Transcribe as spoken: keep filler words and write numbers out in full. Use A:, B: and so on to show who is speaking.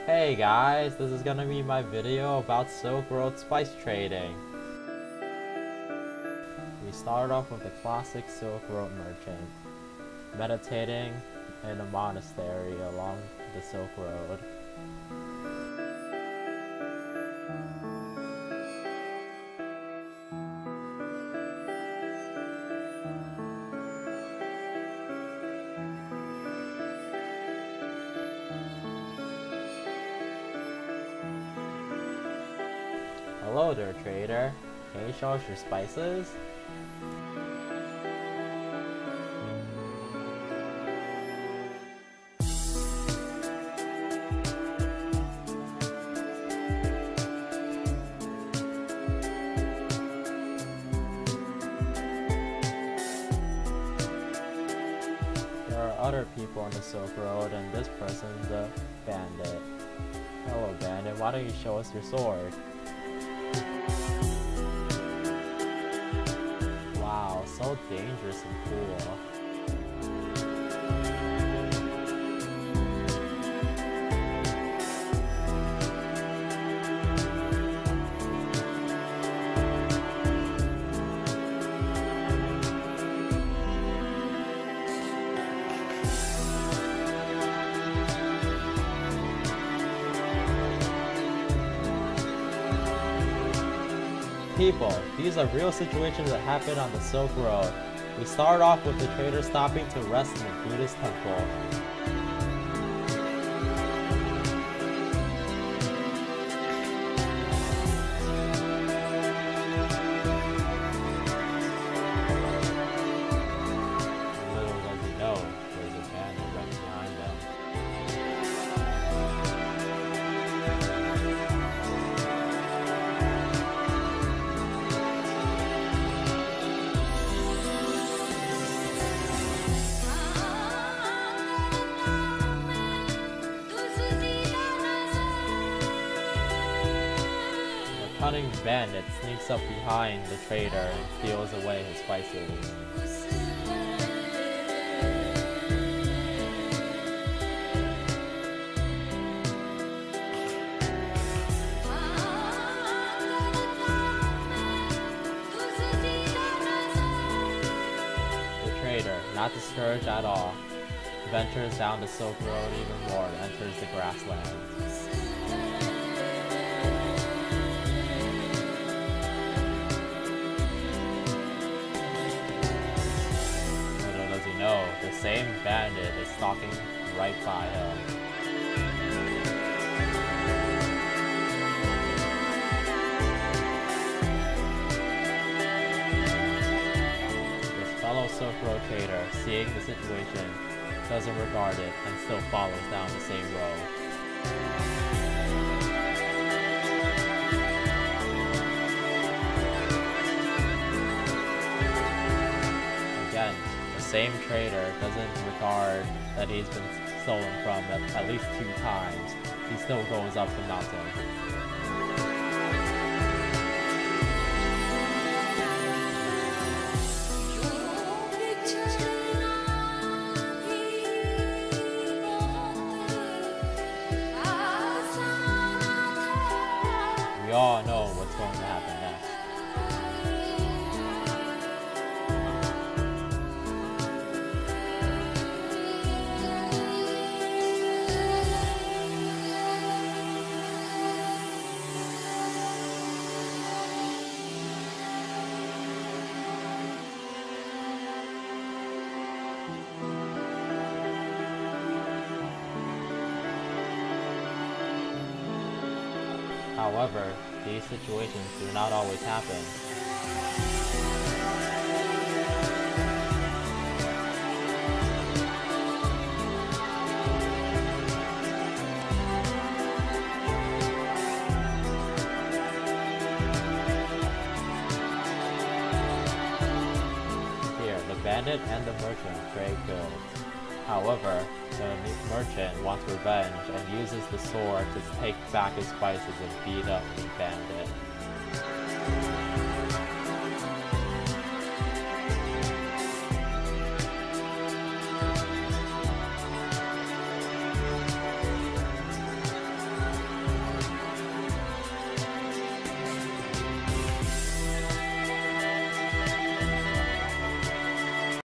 A: Hey guys, this is gonna be my video about Silk Road spice trading. We start off with the classic Silk Road merchant, meditating in a monastery along the Silk Road. Hello there, trader. Can you show us your spices? There are other people on the Silk Road, and this person's a bandit. Hello, bandit. Why don't you show us your sword? Wow, so dangerous and cool. People, these are real situations that happen on the Silk Road. We start off with the trader stopping to rest in the Buddhist temple. Little does he know, there's a bandit right behind them. The cunning bandit sneaks up behind the trader and steals away his spices. The trader, not discouraged at all, ventures down the Silk Road even more and enters the grasslands. No, the same bandit is stalking right by him. His fellow Silk Road trader, seeing the situation, doesn't regard it and still follows down the same road. Again, the same trader doesn't regard that he's been stolen from at, at least two times. He still goes up the mountain. We all know what's going to happen next. However, these situations do not always happen. Here, the bandit and the merchant trade goods. However, the merchant wants revenge and uses the sword to take back his spices and beat up the bandit.